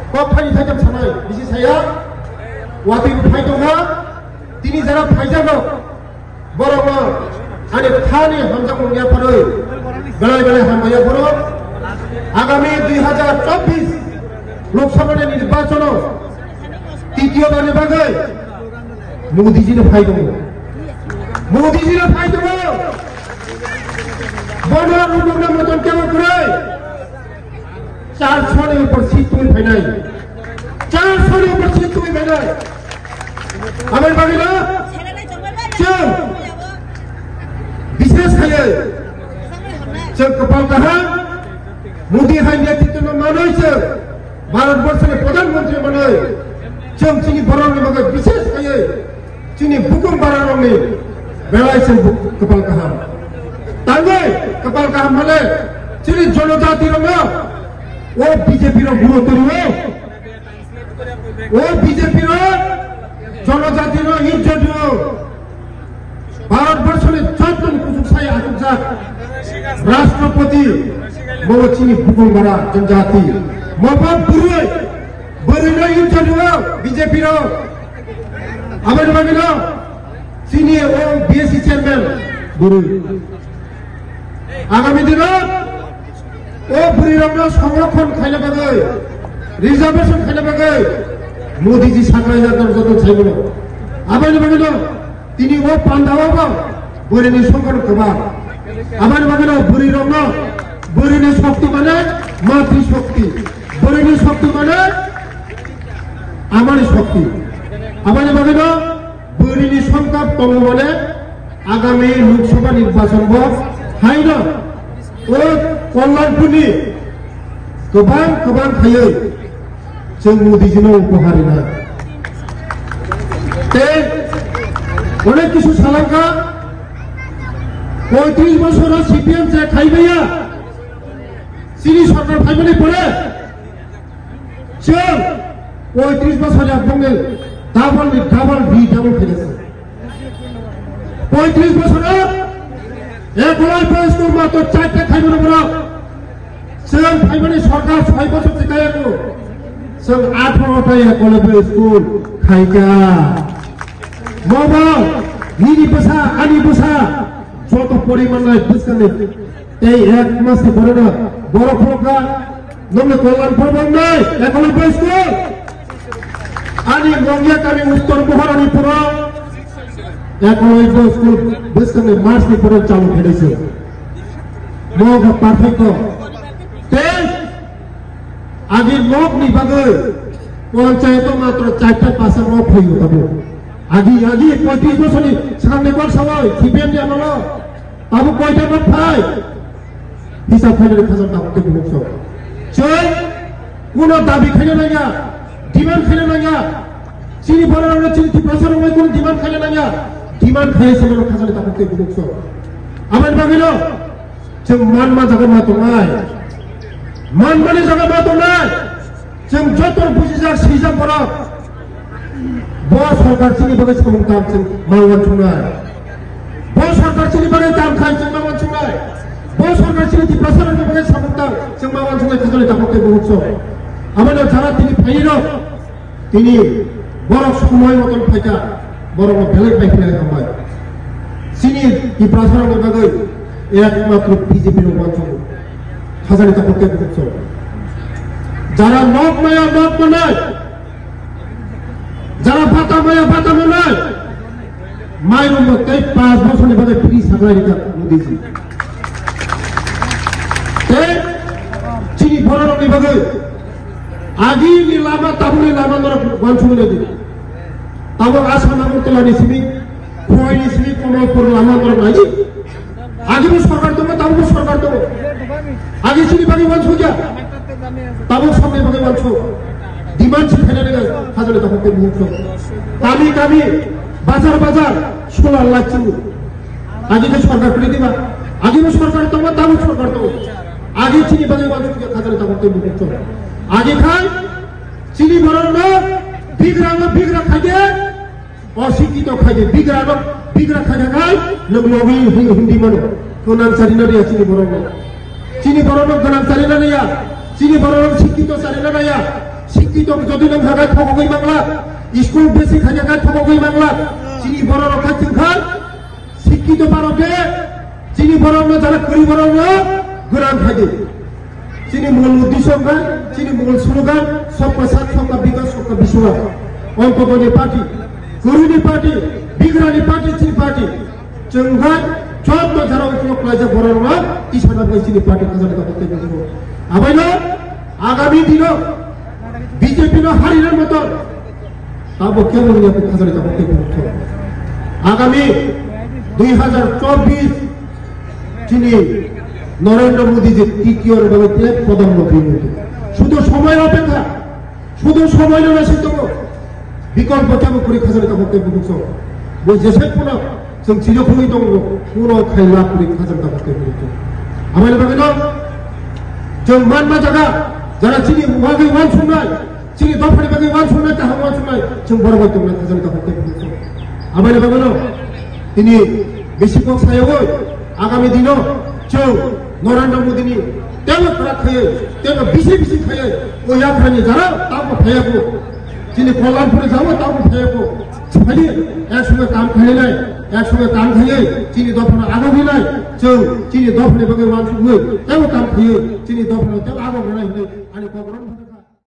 फाइनि थाइजों सानाय बिसि साया वाति फाइ दङ तिनि जारा फाइजानो बर'मा आनि थानि हामजा मुंगियाफोर गलाय गलाय हामबाया बर' आगामी 2024 लोकसभा निर्वाचन तृतीय बारनि बागै मोदीजीनो फाइ दङ मोदीजीनो फाइ दङ बना रुमना मतन केवल करे 400 नि ऊपर सीट तुई फैनाय 400 नि ऊपर सीट तुई फैनाय आमेर बागिला जों विशेष खायै जों कपाल काहा मोदी हाय नेतृत्व मानैसो भारतवर्षनि प्रधानमन्त्री मानै जों जोंनि बर'नि बागै विशेष खायै जोंनि बुकुम बारारंनि बेलायसो कपाल काहा तांगे कपाल काहा माने जोंनि जनजाति रंग ओ बीजेपी रो गुरुत्व ओ बीजेपी रो जनजाति रो इज्जत भारतवर्षनि जतन कुसुकसाय आसुकसा राष्ट्रपति मवचिनि बुकुलबारा जनजाति मबा बुरुय बोरैनो इज्जत बीजेपी रो आबाद बागिनो चिनि ओ बीएससी चेयरमैन बुरुय आगामी दिनाव ओ बुरिरंनो संरक्षण खायनो बागै रिजार्वेशन खायनो बागै मोदीजी सांग्राय जादों जतन सायबो आबाद बागिनो तिनि ओ पान्डावाबो बोरैनि संकट गोबा आबाद बागिनो बुरिरंनो बोरैनि शक्ति माने मातृ शक्ति बोरैनि शक्ति माने आमानि शक्ति आबाद बागिनो बोरैनि संकट दङ माने आगामी लोकसभा निर्वाचनबो हायनो ओ कल्याणपुरनि गोबां खायै जों मोदीजीनो उपहार होनाय ते अनेक किसु सालांगा 35 বছর सीपीएम से खाइबैया सिनि सरकार फाइबोनि परे जों 35 বছর बुङो डाबल भी डाबल फैगोन 35 বছर एकलाय स्कुल मात्र 4टा खाइबोनो बरा जों फाइबोनि सरकार 6 বছর सिखायाखौ जों 18टा एकलाय स्कुल खाइगा मबा हिनि बसा आनि बसा যত পরিমাণে বুঝকানে এই এক মাসে পরে না বড় ফলকা নমনে কল্যাণপুর বন্ধই একলাই স্কুল আনি মঙ্গিয়া কামি উত্তর মহারানী পুরো একলাই স্কুল বুঝকানে মার্চ নি পুরো চালু করেছে মগ পারফেক্ট তে আগে মগ নি বাগে পঞ্চায়েত মাত্র 4টা পাশে মগ হই হবো आगे 35 বছরনি সামনে কর সবাই সিপিএম নি আমলো তাবো কয়টা মত ভাই হিসাব ফাইনাল খাজা দাবতে বলছ চই কোন দাবি খাইলে না ডিমান্ড খাইলে না চিনি বড় চিনি প্রচার হয় কোন ডিমান্ড খাইলে না ডিমান্ড খাইছে বড় খাজা দাবতে বলছ আমার বাগিলো जों मान मा जागा मा दंनाय मान माने जागा मा दंनाय जों जतन बुजिजा सिजा बरा बस सरकार चिनि बागै समंताम जों मावनानै संनाय बस सरकार चिनि बागै दाम खाय जों मावनानै संनाय बस सरकार चिनि प्रसारनि बागै समंताम जों मावनानै संनाय खाजोनि दाबते बुहुत আমাদের যারা তিনি ফাইনো তিনি বড় সময় মতন ফাইটা বড় বেলেগ পাইফিনা হয় চিনি কি প্রসারनि बागै একমাত্র বিজেপি র মানছ খাজোনি দাবতে বুহুত যারা নক মানায় যারা ভাতা মানায় মায়ের মধ্যে 5 বছরের বাদে ফ্রি সাপ্লাই দিতা মোদিজি তে চিনি বড়রনি বাদে আগি নি লামা তাবুনি লামা নর গনছুনে দি তাবো আসাম আগরতলানি সিমি খয়নি সিমি কমলপুর লামা নর নাইজি আগে সরকার দেবো তাবো সরকার দেবো আগে চিনি বাগি গনছু যা তাবো সামনে বাগি গনছু ডিমান্ড সেখানে গেছে খাজোনি দাবতে বুহুত কামি বাজার সোলার লাগছে আগে তো সরকার করে দিবা আগে সরকার তোমার দাম সরকার তো আগে চিনি বাজে মানুষ খাজোনি দাবতে বুহুত আগে খায় চিনি বড় বিগরা খাইতে অশিক্ষিত খাইতে বিগরা খাই নবী হিন্দি মানো কোনান চারিনা রিয়া চিনি বড় গনান চারিনা রিয়া চিনি বড় শিক্ষিত চারিনা রিয়া শিক্ষিত যদি নংহাগায় থগই বাংলা স্কুল বেশি খাজাগায় থগই বাংলা চিনি বড় রক্ষা চিংখান শিক্ষিত ভারতে চিনি বড় যারা করি বড় গোরান থাকে চিনি মূল উদ্দেশ্য চিনি মূল স্লোগান सबका साथ सबका विकास सबका विश्वास अंकगनि पार्टी गुरुनि पार्टी बिग्रानि पार्टी चिनी पार्टी जोंहा जब जारा उपलब्ध लाइजा बर'ना इसाना बैसिनि पार्टी खाजानि करते दङ आबायनो आगामी दिनाव बीजेपी नो हारिनार मत ताबो केवल याते खाजानि करते दङ आगामी 2024 चिनी नरेंद्र मोदी जे तृतीय भाবে प्रधानमंत्री হতে শুধু সময়ের অপেক্ষা শুধু সময় নয় সিদ্ধ বিকল্প কেমন করে খাজানিকা বক্তব্য বুঝছো বই যেসে কোনো जों 지적하고 있던 পুরো খাইলা করে খাজানিকা বক্তব্য বুঝছো আমার বাগানো जों মানমাজাগা যারা চিনি ওয়াগে ওয়ান শুননাই চিনি দফানি বাগে ওয়ান শুননাই তাহা ওয়ান শুননাই जों বড় বক্তব্য খাজানিকা বক্তব্য বুঝছো আমার বাগানো তিনি বেশি পক্ষায়ও আগামী দিনও जों नरेंद्र मोदीनि तेनो खाए तेनो बिसे बिसे खाए वो यात्रानि जारा ताबो खायाबो जिनि कल्याणपुर जाबो ताबो खायाबो खाली एक संगे काम खाइनाय एक संगे काम खाए जिनि दफाना आगो गैनाय जों जिनि दफानि बागै वानसुङै तेनो काम खाए जिनि दफाना तेनो आगो गैनाय आनि प्रग्राम